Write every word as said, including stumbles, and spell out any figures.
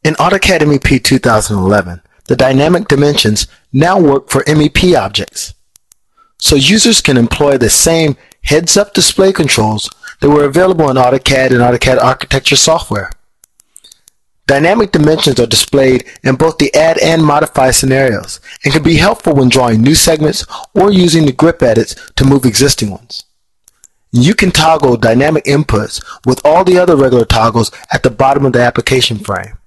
In AutoCAD M E P two thousand eleven, the dynamic dimensions now work for M E P objects. So users can employ the same heads-up display controls that were available in AutoCAD and AutoCAD architecture software. Dynamic dimensions are displayed in both the add and modify scenarios and can be helpful when drawing new segments or using the grip edits to move existing ones. You can toggle dynamic inputs with all the other regular toggles at the bottom of the application frame.